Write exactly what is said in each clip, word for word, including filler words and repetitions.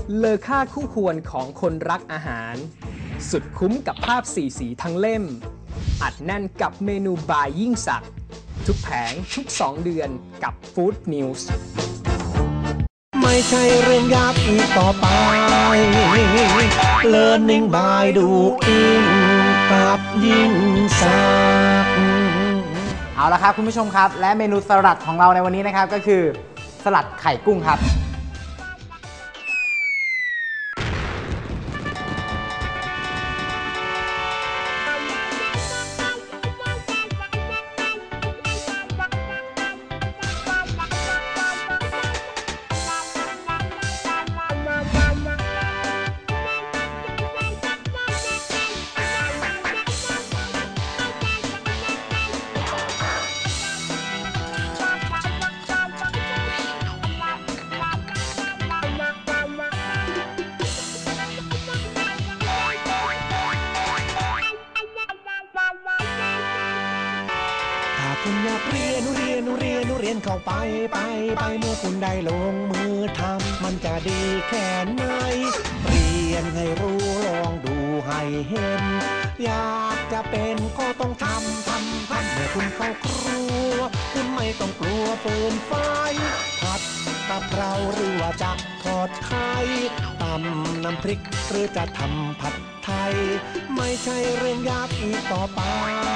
เลอค่าคู่ควรของคนรักอาหารสุดคุ้มกับภาพสีสีทั้งเล่มอัดแน่นกับเมนูบายยิ่งศักดิ์ทุกแผงทุกสองเดือนกับ Food News ไม่ใช่เรื่องยากอีกต่อไป Learning by ดูอิงกับยิ่งศักดิ์เอาละครับคุณผู้ชมครับและเมนูสลัดของเราในวันนี้นะครับก็คือสลัดไข่กุ้งครับคุณอยากเรียนเรียนเรียนเรียนเข้าไปไปไปเมื่อคุณได้ลงมือทำมันจะดีแค่ไหนเรียนให้รู้ลองดูให้เห็นอยากจะเป็นก็ต้องทำทำทำเมื่อคุณเข้าครัวคุณไม่ต้องกลัวฝืนไฟผัดกะเพราหรือว่าจะทอดไข่ตำน้ำพริกหรือจะทำผัดไทยไม่ใช่เรื่องยากอีกต่อไป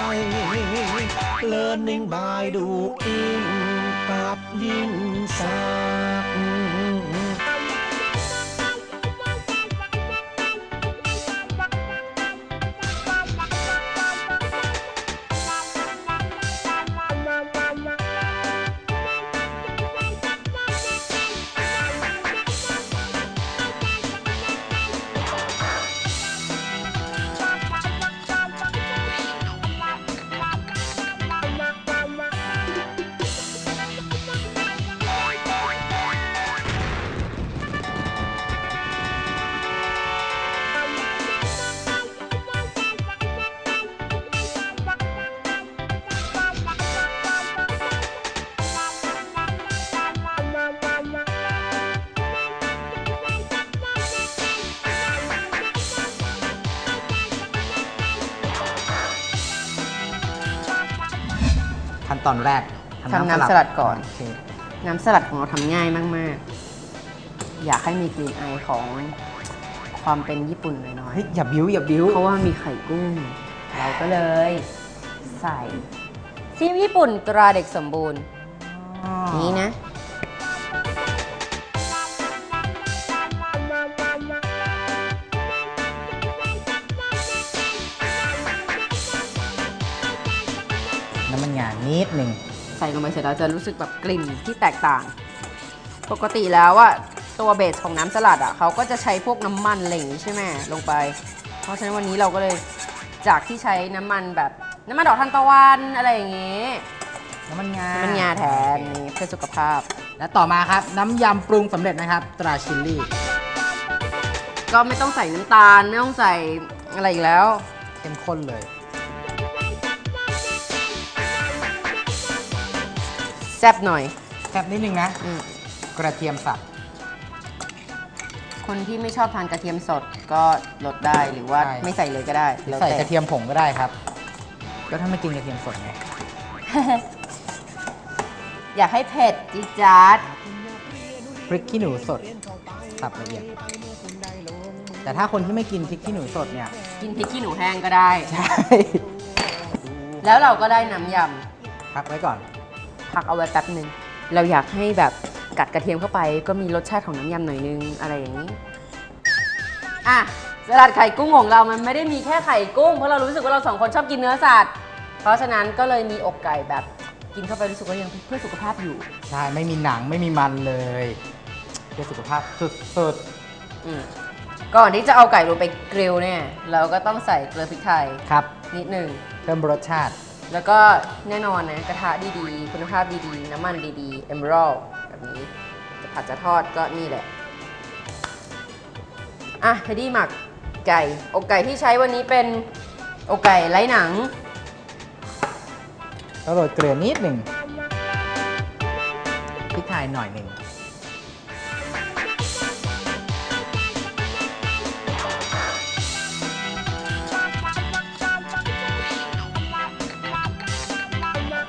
Learning by ดูอิงกับยิ่งศักดิ์ขั้นตอนแรกทำน้ำสลัดก่อนน้ำสลัดของเราทำง่ายมากๆอยากให้มีกลิ่นอายของความเป็นญี่ปุ่นหน่อยๆเฮ้ยอย่าบิ้วอย่าบิ้วเพราะว่ามีไข่กุ้งเราก็เลยใส่ซีอิ๊วญี่ปุ่นตราเด็กสมบูรณ์นี้นะน้ำมันงานิดหนึ่งใส่ลงไปเสร็จแล้วจะรู้สึกแบบกลิ่นที่แตกต่างปกติแล้วอะตัวเบสของน้ำสลัดอะเขาก็จะใช้พวกน้ำมันอะไรอย่างนี้ใช่ไหมลงไปเพราะฉะนั้นวันนี้เราก็เลยจากที่ใช้น้ำมันแบบน้ำมันดอกทานตะวันอะไรอย่างนี้น้ำมันงาน้ำมันงาแทนนี่เพื่อสุขภาพและต่อมาครับน้ำยำปรุงสำเร็จนะครับตราชิลลี่ก็ไม่ต้องใส่น้ำตาลไม่ต้องใส่อะไรอีกแล้วเข้มข้นเลยแซ่บหน่อยแซ่บนิดนึงนะกระเทียมสับคนที่ไม่ชอบทานกระเทียมสดก็ลดได้หรือว่าไม่ใส่เลยก็ได้ใส่กระเทียมผงก็ได้ครับก็ถ้าไม่กินกระเทียมสดไงอยากให้เผ็ดจี๊ดจ๊าดพริกขี้หนูสดสับละเอียดแต่ถ้าคนที่ไม่กินพริกขี้หนูสดเนี่ยกินพริกขี้หนูแห้งก็ได้ใช่แล้วเราก็ได้น้ำยำพักไว้ก่อนพักเอาไว้แป๊บหนึ่งเราอยากให้แบบกัดกระเทียมเข้าไปก็มีรสชาติของน้ำยำหน่อยนึงอะไรอย่างนี้อ่ะสลัดไข่กุ้งของเรามันไม่ได้มีแค่ไข่กุ้งเพราะเรารู้สึกว่าเราสองคนชอบกินเนื้อสัตว์เพราะฉะนั้นก็เลยมีอกไก่แบบกินเข้าไปรู้สึกว่ายังเพื่อสุขภาพอยู่ใช่ไม่มีหนังไม่มีมันเลยเพื่อสุขภาพสุดๆก่อนที่จะเอาไก่ลงไปกริลเนี่ยเราก็ต้องใส่เกลือพริกไทยครับนิดหนึ่งเพิ่มรสชาติแล้วก็แน่นอนนะกระทะดีๆคุณภาพดีๆน้ำมันดีๆ Emerald แบบนี้จะผัดจะทอดก็นี่แหละอ่ะเทดดี้หมักไก่อกไก่ที่ใช้วันนี้เป็นอกไก่ไร้หนังแล้วโรยเกลือนิดหนึ่งพริกไทยหน่อยหนึ่ง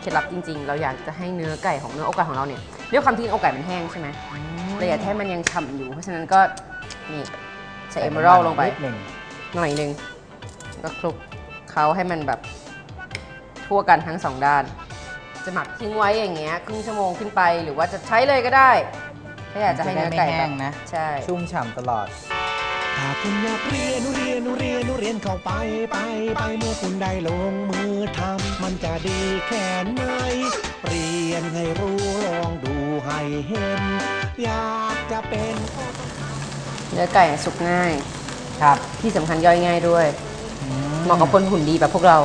ล็ดลับจริงๆเราอยากจะให้เนื้อไก่ของเนื้ออกไก่ของเราเนี่ยด้วยความที่อกไก่มันแห้งใช่ไหมเราอยากให้มันยังฉ่ำอยู่เพราะฉะนั้นก็นี่ใส่เอเมอรัลลงไปหน่อยนึงก็คลุกเขาให้มันแบบทั่วกันทั้งสองด้านจะหมักทิ้งไว้อย่างเงี้ยครึ่งชั่วโมงขึ้นไปหรือว่าจะใช้เลยก็ได้ถ้าอยากจะให้เนื้อไก่แบบนะใช่ชุ่มฉ่ำตลอดถ้าคุณอยากเรียนเรียนเรียนเรียนเข้าไปไปไปเมื่อคุณได้ลงมือทำมันจะดีแค่ไหนเรียนให้รู้ลองดูให้เห็นอยากจะเป็นเนื้อไก่สุกง่ายครับที่สำคัญย่อยง่ายด้วยเหมาะกับคนหุ่นดีแบบพวกเรา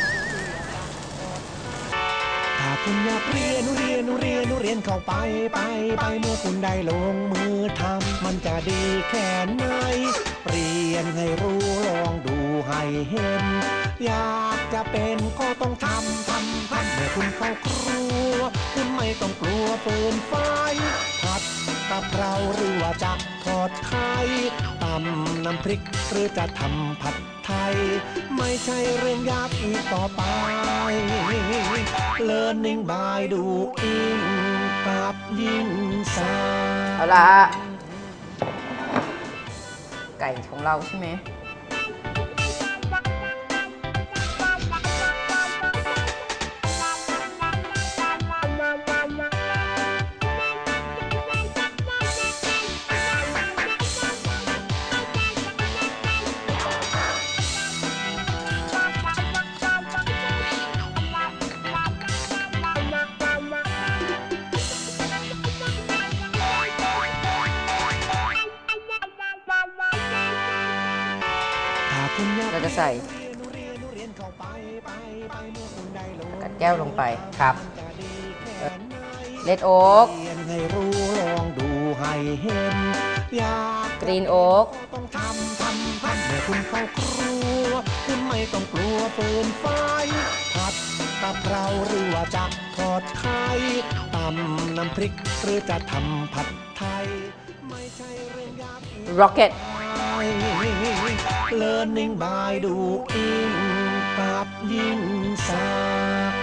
ถ้าคุณอยากเรียนเรียนเรียนเรียนเข้าไปไปไปเมื่อคุณได้ลงมือทำมันจะดีแค่ไหนเรียนให้รู้ลองดูให้เห็นอยากจะเป็นก็ต้องทำทำทำเมื่อคุณเข้าครัวคุณไม่ต้องกลัวเปิดไฟผัดกะเพราหรือว่าจะทอดไข่ตำน้ำพริกหรือจะทำผัดไทยไม่ใช่เรื่องยากอีกต่อไป Learning by doing กับยิ่งสาเอาละไก่ของเราใช่ไหมเราจะใส่กัดแก้วลงไปครับเลดโอ๊กกรีนโอ๊กทำทำทำเมื่อคุณเข้าครัวคุณไม่ต้องกลัวเปิดไฟผัดกะเพราหรือว่าจะทอดไข่ตำน้ำพริกหรือจะทำผัดไทยไม่ใช่เรื่องยาก Rocket Learning by doing กับยิ่งสัก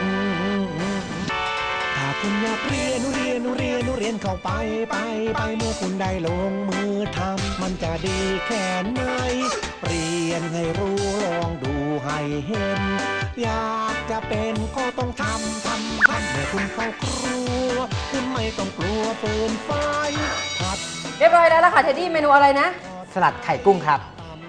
ถ้าคุณอยากเรียนเรียนเรียนเรียนเข้าไปไปไปเมื่อคุณได้ลงมือทำมันจะดีแค่ไหนเรียนให้รู้ลองดูให้เห็นอยากจะเป็นก็ต้องทำทำทำเมื่อคุณเข้าครัวคุณไม่ต้องกลัวเปิดไฟผัดเรียบร้อยแล้วล่ะค่ะเท็ดดี้เมนูอะไรนะสลัดไข่กุ้งครับ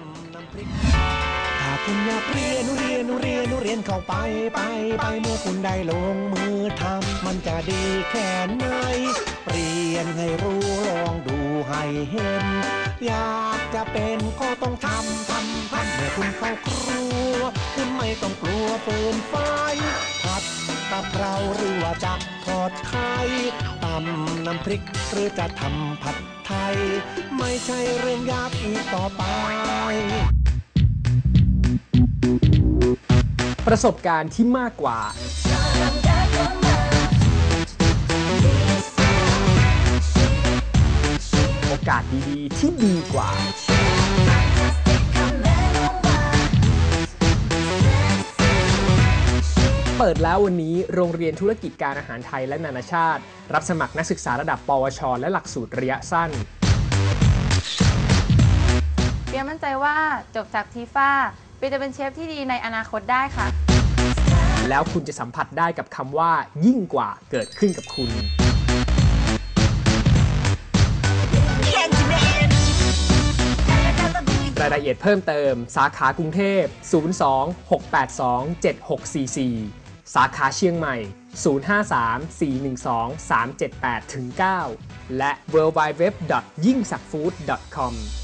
ถ้าคุณอยากเรียนเรียนเรียนเรียนเข้าไปไปไปเมื่อคุณได้ลงมือทำมันจะดีแค่ไหนเรียนให้รู้ลองดูให้เห็นอยากจะเป็นก็ต้องทำทำทำเมื่อคุณเข้าครัวคุณไม่ต้องกลัวเปิดไฟผัดกะเพราหรือว่าจะทอดไข่ตำน้ำพริกหรือจะทำผัดไทยไม่ใช่เรื่องยากอีกต่อไปประสบการณ์ที่มากกว่าโอกาสดีๆที่ดีกว่าเปิดแล้ววันนี้โรงเรียนธุรกิจการอาหารไทยและนานาชาติรับสมัครนักศึกษาระดับปวชและหลักสูตรระยะสั้นเปียมั่นใจว่าจบจากทีฟ้าเปียจะเป็นเชฟที่ดีในอนาคตได้ค่ะแล้วคุณจะสัมผัสได้กับคำว่ายิ่งกว่าเกิดขึ้นกับคุณรายละเอียดเพิ่มเติมสาขากรุงเทพศูนย์ สอง หก แปด สอง เจ็ด หก สี่ สี่ สาขาเชียงใหม่ศูนย์ ห้า สาม สี่ หนึ่ง สอง สาม เจ็ด แปด เก้า และ ดับเบิลยู ดับเบิลยู ดับเบิลยู ดอท ยิ่งสักฟู้ด ดอท คอม